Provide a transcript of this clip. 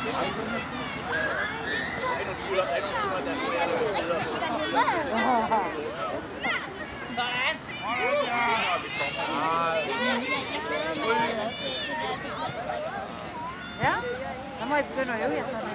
Ja, så må I begynde at øve jer sådan.